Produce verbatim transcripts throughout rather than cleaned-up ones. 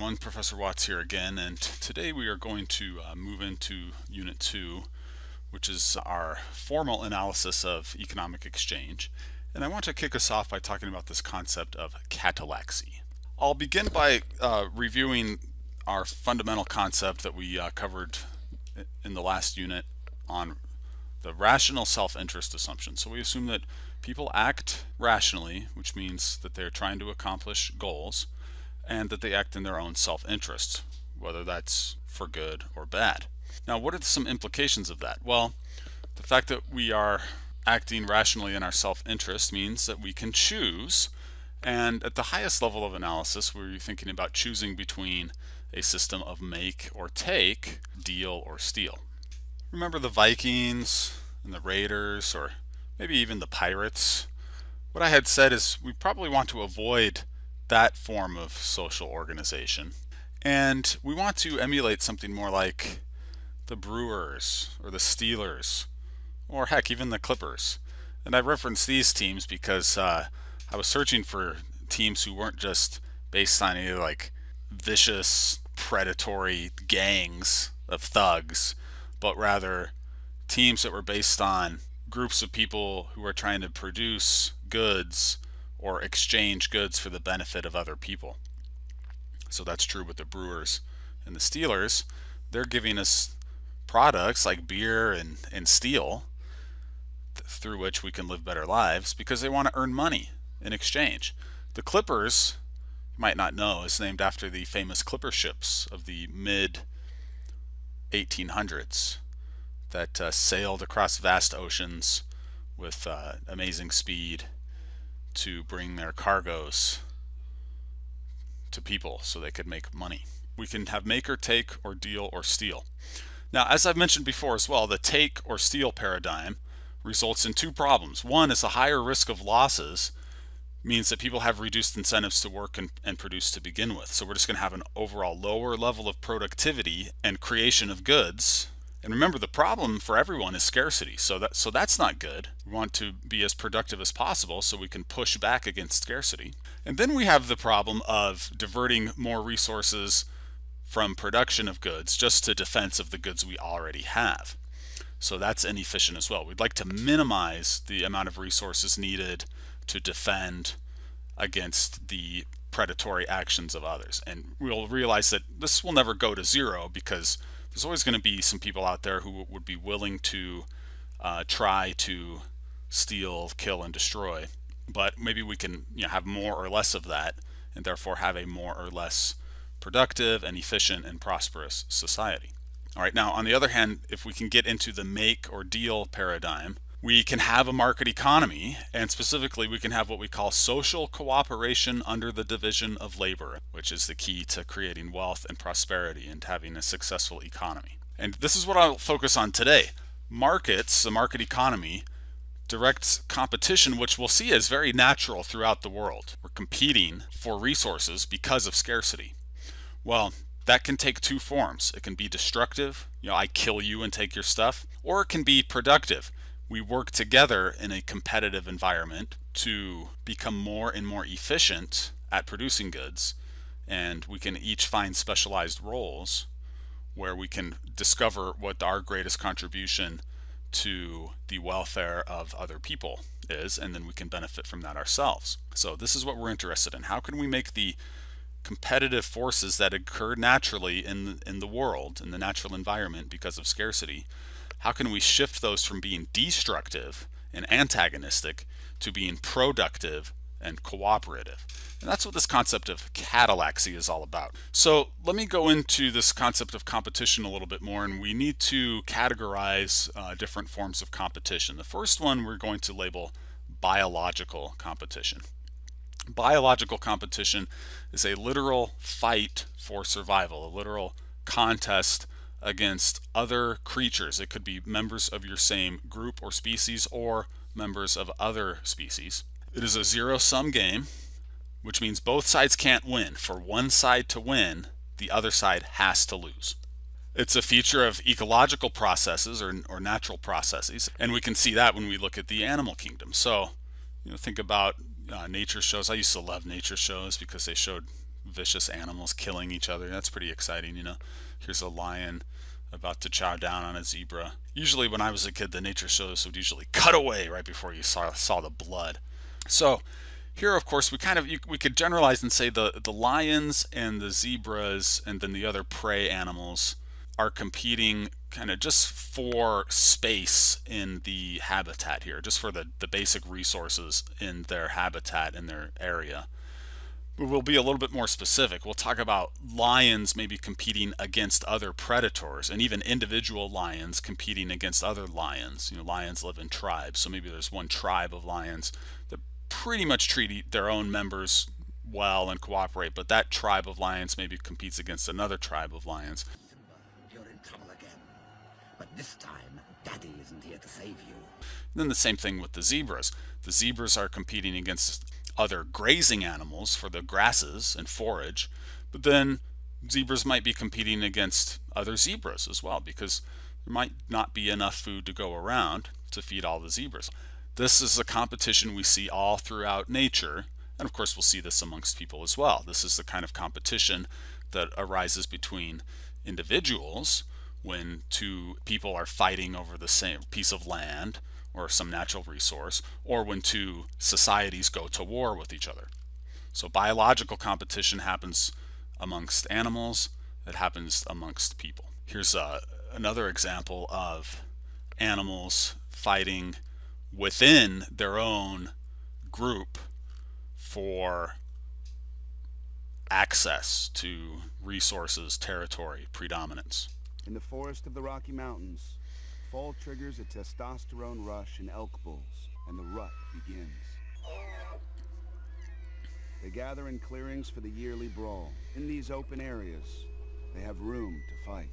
everyone, Professor Watts here again, and today we are going to uh, move into Unit two, which is our formal analysis of economic exchange. And I want to kick us off by talking about this concept of Catallaxy. I'll begin by uh, reviewing our fundamental concept that we uh, covered in the last unit on the rational self-interest assumption. So we assume that people act rationally, which means that they're trying to accomplish goals, and that they act in their own self-interest, whether that's for good or bad. Now, what are some implications of that? Well, the fact that we are acting rationally in our self-interest means that we can choose, and at the highest level of analysis, we're thinking about choosing between a system of make or take, deal or steal. Remember the Vikings and the Raiders, or maybe even the pirates? What I had said is we probably want to avoid that form of social organization, and we want to emulate something more like the Brewers or the Steelers, or heck, even the Clippers. And I reference these teams because uh, I was searching for teams who weren't just based on any like vicious predatory gangs of thugs, but rather teams that were based on groups of people who are trying to produce goods or exchange goods for the benefit of other people. So that's true with the Brewers and the Steelers. They're giving us products like beer and, and steel th through which we can live better lives because they want to earn money in exchange. The Clippers, you might not know, is named after the famous clipper ships of the mid eighteen hundreds that uh, sailed across vast oceans with uh, amazing speed to bring their cargoes to people so they could make money. We can have make or take or deal or steal. Now, as I've mentioned before as well, the take or steal paradigm results in two problems. One is a higher risk of losses means that people have reduced incentives to work and, and produce to begin with. So we're just going to have an overall lower level of productivity and creation of goods. And remember, the problem for everyone is scarcity, so that so that's not good. We want to be as productive as possible so we can push back against scarcity. And then we have the problem of diverting more resources from production of goods just to defense of the goods we already have. So that's inefficient as well. We'd like to minimize the amount of resources needed to defend against the predatory actions of others. And we'll realize that this will never go to zero because there's always going to be some people out there who would be willing to uh, try to steal, kill, and destroy. But maybe we can you know, have more or less of that, and therefore have a more or less productive and efficient and prosperous society. All right, now on the other hand, if we can get into the make or deal paradigm, we can have a market economy, and specifically we can have what we call social cooperation under the division of labor, which is the key to creating wealth and prosperity and having a successful economy. And this is what I'll focus on today. Markets, the market economy, directs competition, which we'll see is very natural throughout the world. We're competing for resources because of scarcity. Well, that can take two forms. It can be destructive, you know, I kill you and take your stuff, or it can be productive. We work together in a competitive environment to become more and more efficient at producing goods, and we can each find specialized roles where we can discover what our greatest contribution to the welfare of other people is, and then we can benefit from that ourselves. So this is what we're interested in. How can we make the competitive forces that occur naturally in, in the world, in the natural environment because of scarcity, how can we shift those from being destructive and antagonistic to being productive and cooperative? And that's what this concept of Catallaxy is all about. So let me go into this concept of competition a little bit more, and we need to categorize uh, different forms of competition. The first one we're going to label biological competition. Biological competition is a literal fight for survival, a literal contest against other creatures. It could be members of your same group or species or members of other species. It is a zero-sum game, which means both sides can't win. For one side to win, the other side has to lose. It's a feature of ecological processes or, or natural processes, and we can see that when we look at the animal kingdom. So, you know, think about uh, nature shows. I used to love nature shows because they showed vicious animals killing each other. That's pretty exciting, you know. Here's a lion about to chow down on a zebra. Usually when I was a kid, the nature shows would usually cut away right before you saw, saw the blood. So here, of course, we kind of, you, we could generalize and say the, the lions and the zebras and then the other prey animals are competing kind of just for space in the habitat here, just for the, the basic resources in their habitat, in their area. We'll be a little bit more specific. We'll talk about lions maybe competing against other predators, and even individual lions competing against other lions. You know, lions live in tribes, so maybe there's one tribe of lions that pretty much treat their own members well and cooperate, but that tribe of lions maybe competes against another tribe of lions. You're in trouble again. But this time, Daddy isn't here to save you. Then the same thing with the zebras. The zebras are competing against other grazing animals for the grasses and forage, but then zebras might be competing against other zebras as well, because there might not be enough food to go around to feed all the zebras. This is a competition we see all throughout nature, and of course we'll see this amongst people as well. This is the kind of competition that arises between individuals when two people are fighting over the same piece of land or some natural resource, or when two societies go to war with each other. So biological competition happens amongst animals, it happens amongst people. Here's uh, another example of animals fighting within their own group for access to resources, territory, predominance. In the forest of the Rocky Mountains, fall triggers a testosterone rush in elk bulls, and the rut begins. They gather in clearings for the yearly brawl. In these open areas, they have room to fight.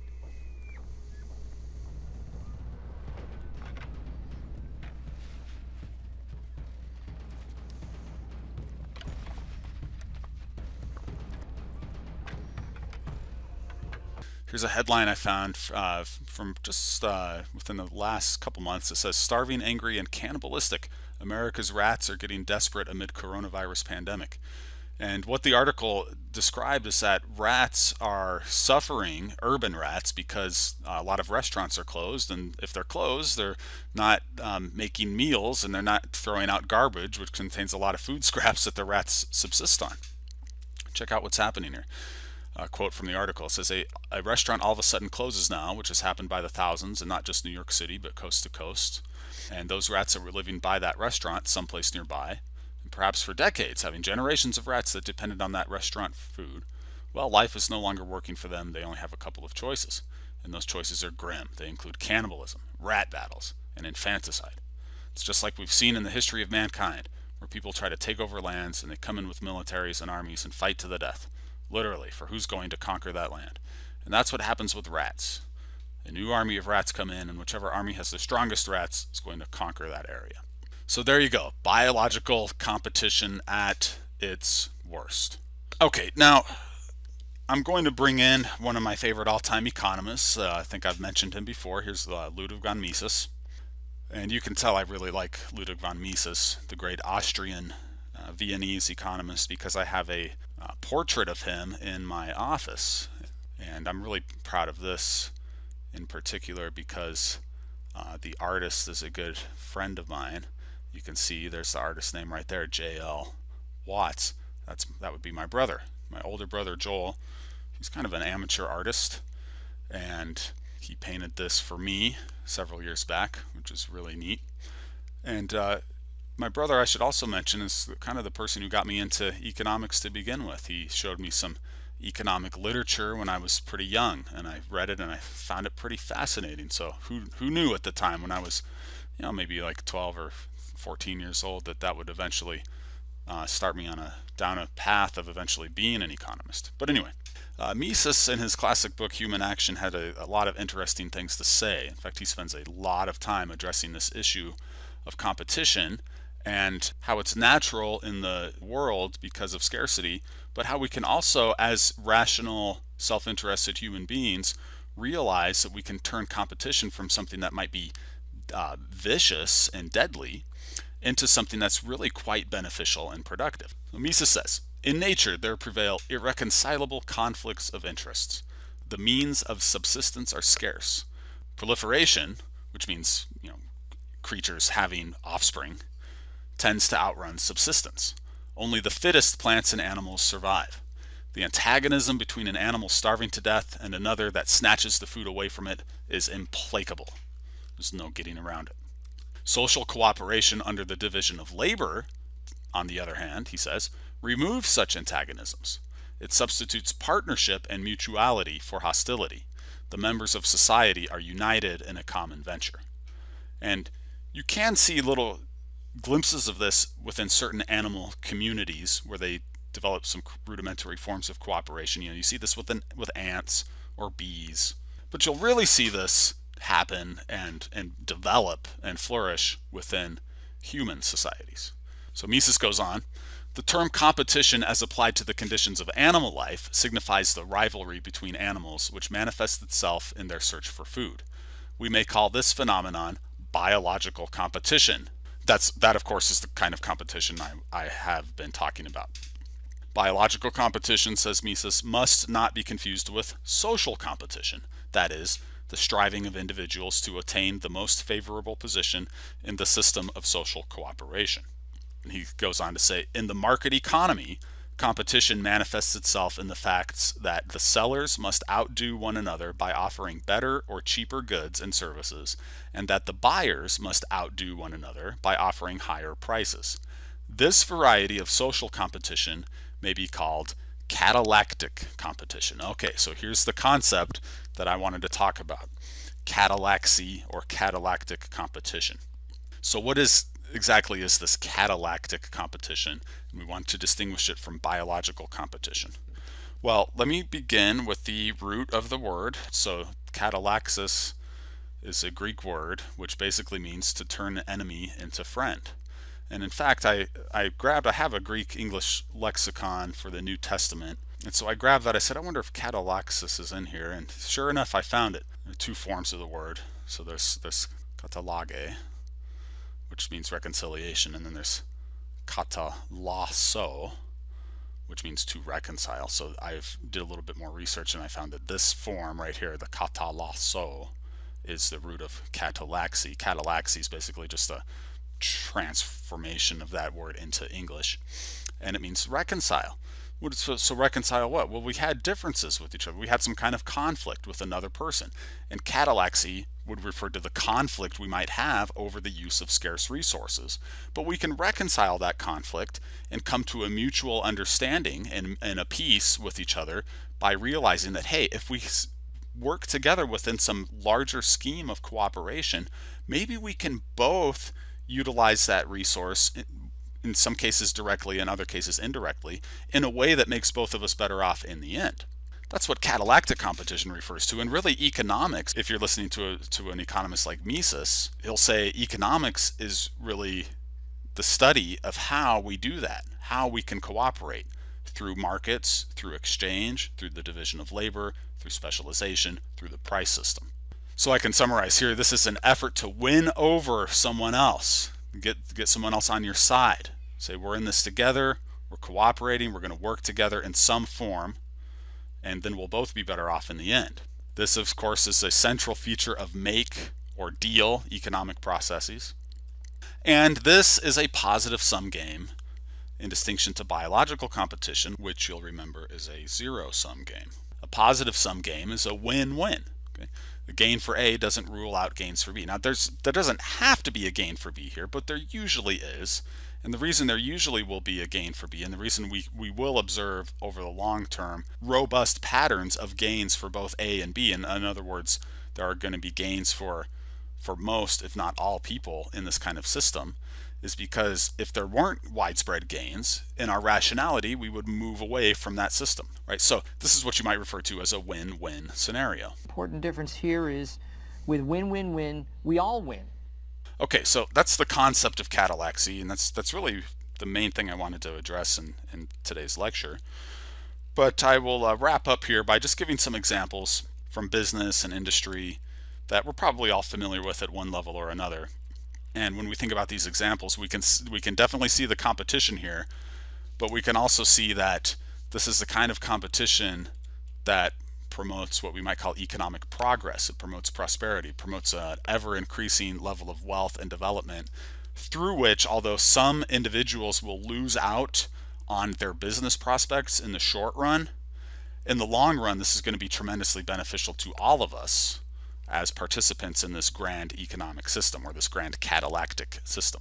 Here's a headline I found uh, from just uh, within the last couple months. It says, "Starving, angry, and cannibalistic. America's rats are getting desperate amid coronavirus pandemic." And what the article described is that rats are suffering, urban rats, because a lot of restaurants are closed, and if they're closed, they're not um, making meals, and they're not throwing out garbage, which contains a lot of food scraps that the rats subsist on. Check out what's happening here. A quote from the article. It says, a, a restaurant all of a sudden closes now, which has happened by the thousands, and not just New York City, but coast to coast. And those rats that were living by that restaurant someplace nearby, and perhaps for decades, having generations of rats that depended on that restaurant food, well, life is no longer working for them. They only have a couple of choices, and those choices are grim. They include cannibalism, rat battles, and infanticide. It's just like we've seen in the history of mankind, where people try to take over lands, and they come in with militaries and armies and fight to the death. Literally, for who's going to conquer that land. And that's what happens with rats. A new army of rats come in, and whichever army has the strongest rats is going to conquer that area. So there you go, biological competition at its worst. Okay, now I'm going to bring in one of my favorite all-time economists. Uh, I think I've mentioned him before. Here's uh, Ludwig von Mises. And you can tell I really like Ludwig von Mises, the great Austrian uh, Viennese economist, because I have a Uh, portrait of him in my office, and I'm really proud of this in particular because uh, the artist is a good friend of mine. You can see there's the artist name right there, J L Watts. That's that would be my brother, my older brother Joel. He's kind of an amateur artist, and he painted this for me several years back, which is really neat. And uh, my brother, I should also mention, is kind of the person who got me into economics to begin with. He showed me some economic literature when I was pretty young, and I read it and I found it pretty fascinating. So who who knew at the time when I was, you know, maybe like twelve or fourteen years old, that that would eventually uh, start me on a down a path of eventually being an economist. But anyway, uh, Mises in his classic book Human Action had a, a lot of interesting things to say. In fact, he spends a lot of time addressing this issue of competition and how it's natural in the world because of scarcity, but how we can also, as rational, self-interested human beings, realize that we can turn competition from something that might be uh, vicious and deadly into something that's really quite beneficial and productive. So Mises says, In nature, there prevail irreconcilable conflicts of interests. The means of subsistence are scarce. Proliferation, which means, you know, creatures having offspring, tends to outrun subsistence. Only the fittest plants and animals survive. The antagonism between an animal starving to death and another that snatches the food away from it is implacable. There's no getting around it. Social cooperation under the division of labor, on the other hand, he says, removes such antagonisms. It substitutes partnership and mutuality for hostility. The members of society are united in a common venture. And you can see little glimpses of this within certain animal communities where they develop some rudimentary forms of cooperation. You know, you see this with, an, with ants or bees, but you'll really see this happen and, and develop and flourish within human societies. So Mises goes on, the term competition as applied to the conditions of animal life signifies the rivalry between animals which manifests itself in their search for food. We may call this phenomenon biological competition. That's, that of course is the kind of competition I, I have been talking about. Biological competition, says Mises, must not be confused with social competition. That is, the striving of individuals to attain the most favorable position in the system of social cooperation. And he goes on to say, in the market economy, competition manifests itself in the facts that the sellers must outdo one another by offering better or cheaper goods and services, and that the buyers must outdo one another by offering higher prices. This variety of social competition may be called catallactic competition. Okay, so here's the concept that I wanted to talk about. Catallaxy or catallactic competition. So what is exactly is this catallactic competition? And we want to distinguish it from biological competition. Well, let me begin with the root of the word. So catallaxis is a Greek word which basically means to turn enemy into friend. And in fact, I, I grabbed, I have a Greek English lexicon for the New Testament. And so I grabbed that. I said, I wonder if catallaxis is in here. And sure enough, I found it. There are two forms of the word. So there's this katallage, which means reconciliation. And then there's katallasso, which means to reconcile. So I did a little bit more research and I found that this form right here, the katallasso, is the root of catallaxy. Catallaxy is basically just a transformation of that word into English, and it means reconcile. So, so reconcile what? Well, we had differences with each other. We had some kind of conflict with another person, and catallaxy would refer to the conflict we might have over the use of scarce resources. But we can reconcile that conflict and come to a mutual understanding and, and a peace with each other by realizing that, hey, if we work together within some larger scheme of cooperation, maybe we can both utilize that resource, in some cases directly, in other cases indirectly, in a way that makes both of us better off in the end. That's what catallactic competition refers to. And really economics, if you're listening to, a, to an economist like Mises, he'll say economics is really the study of how we do that, how we can cooperate through markets, through exchange, through the division of labor, through specialization, through the price system. So I can summarize here, this is an effort to win over someone else, get, get someone else on your side. Say, we're in this together, we're cooperating, we're going to work together in some form, and then we'll both be better off in the end. This, of course, is a central feature of make or deal economic processes. And this is a positive sum game in distinction to biological competition, which you'll remember is a zero-sum game. A positive sum game is a win-win. Okay? The gain for A doesn't rule out gains for B. Now, there's, there doesn't have to be a gain for B here, but there usually is. And the reason there usually will be a gain for B, and the reason we, we will observe over the long term robust patterns of gains for both A and B, and in other words, there are going to be gains for, for most, if not all people in this kind of system, is because if there weren't widespread gains in our rationality, we would move away from that system, right? So this is what you might refer to as a win-win scenario. Important difference here is with win-win-win, we all win. Okay, so that's the concept of catallaxy, and that's that's really the main thing I wanted to address in, in today's lecture. But I will uh, wrap up here by just giving some examples from business and industry that we're probably all familiar with at one level or another. And when we think about these examples, we can we can definitely see the competition here, but we can also see that this is the kind of competition that promotes what we might call economic progress. It promotes prosperity, it promotes an ever-increasing level of wealth and development, through which, although some individuals will lose out on their business prospects in the short run, in the long run, this is going to be tremendously beneficial to all of us as participants in this grand economic system, or this grand catallactic system.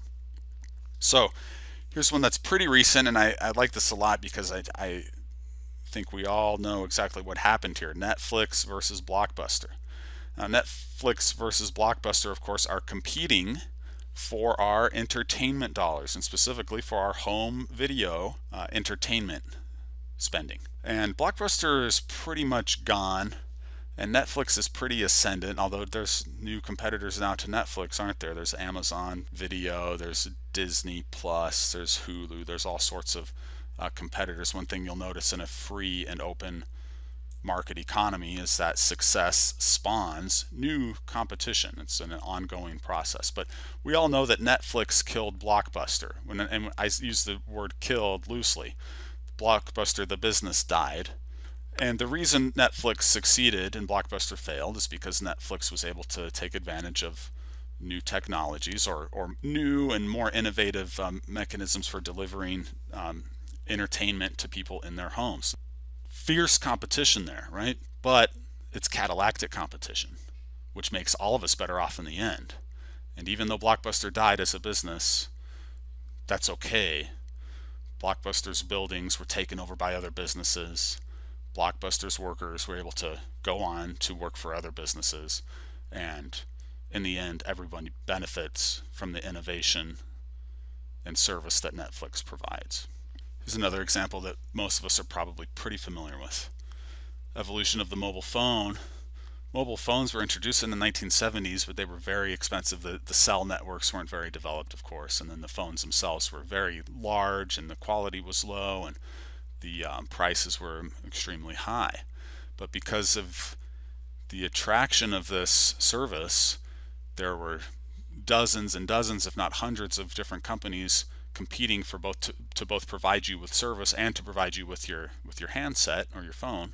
So here's one that's pretty recent, and I, I like this a lot because I, I think we all know exactly what happened here. Netflix versus Blockbuster. Now, Netflix versus Blockbuster, of course, are competing for our entertainment dollars, and specifically for our home video uh, entertainment spending. And Blockbuster is pretty much gone, and Netflix is pretty ascendant, although there's new competitors now to Netflix, aren't there? There's Amazon Video, there's Disney Plus, there's Hulu, there's all sorts of uh, competitors. One thing you'll notice in a free and open market economy is that success spawns new competition. It's an ongoing process. But we all know that Netflix killed Blockbuster. When, and I use the word killed loosely. Blockbuster, the business, died. And the reason Netflix succeeded and Blockbuster failed is because Netflix was able to take advantage of new technologies, or, or new and more innovative um, mechanisms for delivering um, entertainment to people in their homes. Fierce competition there, right? But it's catallactic competition, which makes all of us better off in the end. And even though Blockbuster died as a business, that's okay. Blockbuster's buildings were taken over by other businesses. Blockbuster's workers were able to go on to work for other businesses, and in the end, everybody benefits from the innovation and service that Netflix provides. Here's another example that most of us are probably pretty familiar with. Evolution of the mobile phone. Mobile phones were introduced in the nineteen seventies, but they were very expensive. The, the cell networks weren't very developed, of course, and then the phones themselves were very large, and the quality was low, and the um, prices were extremely high. But because of the attraction of this service, there were dozens and dozens, if not hundreds, of different companies competing for both to, to both provide you with service and to provide you with your with your handset or your phone.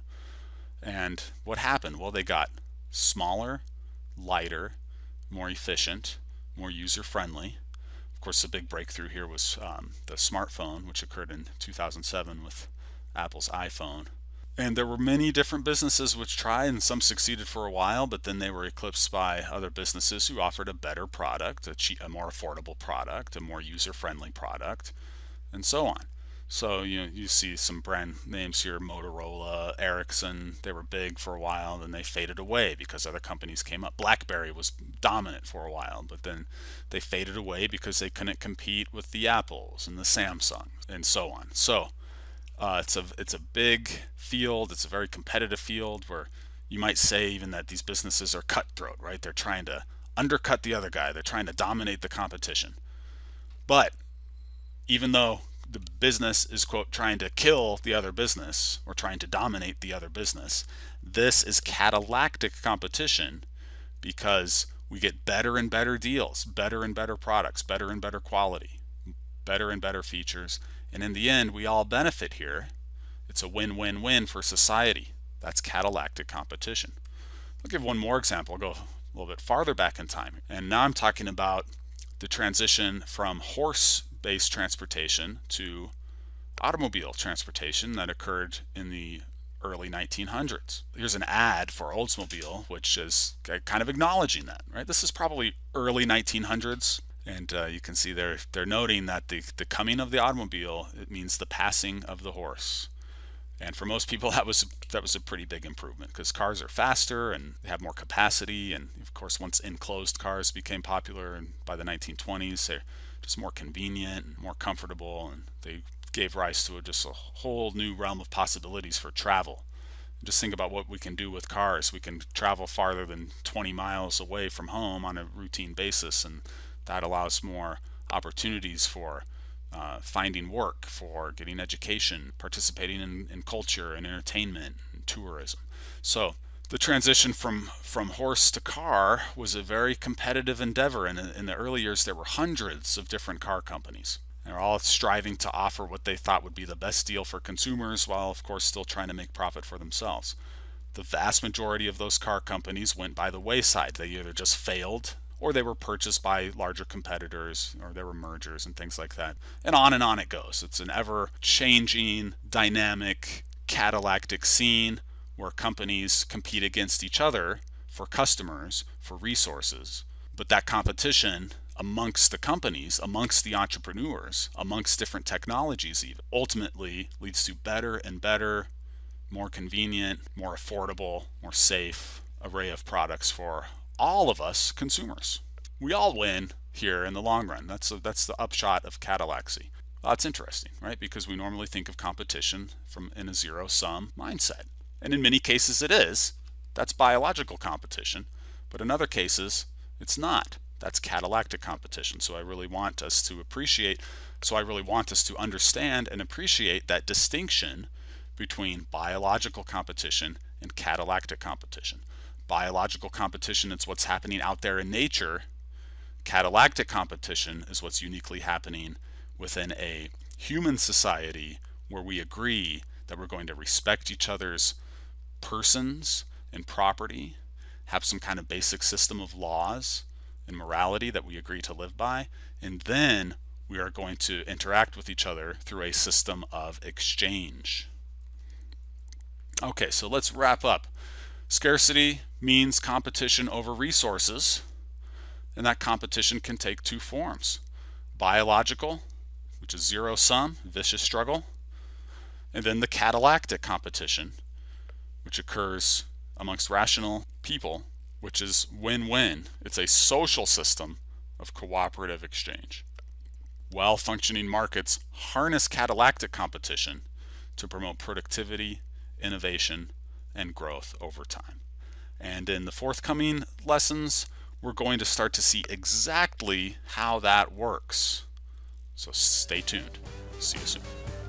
And what happened? Well, they got smaller, lighter, more efficient, more user-friendly. Of course, the big breakthrough here was um, the smartphone, which occurred in two thousand seven with Apple's iPhone. And there were many different businesses which tried, and some succeeded for a while, but then they were eclipsed by other businesses who offered a better product, a, cheap, a more affordable product, a more user-friendly product, and so on. So you know, you see some brand names here: Motorola, Ericsson. They were big for a while, then they faded away because other companies came up. BlackBerry was dominant for a while, but then they faded away because they couldn't compete with the Apples and the Samsung and so on. So uh, it's a it's a big field. It's a very competitive field where you might say even that these businesses are cutthroat, right? They're trying to undercut the other guy. They're trying to dominate the competition. But even though the business is, quote, trying to kill the other business or trying to dominate the other business, this is catallactic competition, because we get better and better deals, better and better products, better and better quality, better and better features, and in the end we all benefit here. It's a win-win-win for society. That's catallactic competition. I'll give one more example. I'll go a little bit farther back in time, and now I'm talking about the transition from horse based transportation to automobile transportation that occurred in the early nineteen hundreds. Here's an ad for Oldsmobile, which is kind of acknowledging that, right? This is probably early nineteen hundreds, and uh, you can see they're they're noting that the the coming of the automobile, it means the passing of the horse. And for most people, that was that was a pretty big improvement, because cars are faster and they have more capacity, and of course once enclosed cars became popular, and by the nineteen twenties they're just more convenient and more comfortable, and they gave rise to a, just a whole new realm of possibilities for travel. Just think about what we can do with cars. We can travel farther than twenty miles away from home on a routine basis, and that allows more opportunities for uh, finding work, for getting education, participating in, in culture and entertainment and tourism. So the transition from from horse to car was a very competitive endeavor, and in, in the early years there were hundreds of different car companies. They're all striving to offer what they thought would be the best deal for consumers, while of course still trying to make profit for themselves. The vast majority of those car companies went by the wayside. They either just failed, or they were purchased by larger competitors, or there were mergers and things like that. And on and on it goes. It's an ever-changing, dynamic, catallactic scene where companies compete against each other for customers, for resources. But that competition amongst the companies, amongst the entrepreneurs, amongst different technologies even, ultimately leads to better and better, more convenient, more affordable, more safe array of products for all of us consumers. We all win here in the long run. That's a, that's the upshot of Catallaxy. Well, that's interesting, right? Because we normally think of competition from in a zero-sum mindset. And in many cases it is. That's biological competition. But in other cases, it's not. That's catallactic competition. So I really want us to appreciate, so I really want us to understand and appreciate that distinction between biological competition and catallactic competition. Biological competition is what's happening out there in nature. Catallactic competition is what's uniquely happening within a human society where we agree that we're going to respect each other's persons and property, have some kind of basic system of laws and morality that we agree to live by, and then we are going to interact with each other through a system of exchange. Okay, so let's wrap up. Scarcity means competition over resources, and that competition can take two forms. Biological, which is zero-sum, vicious struggle, and then the catallactic competition, which occurs amongst rational people, which is win-win. It's a social system of cooperative exchange. Well-functioning markets harness catallactic competition to promote productivity, innovation, and growth over time. And in the forthcoming lessons, we're going to start to see exactly how that works. So stay tuned. See you soon.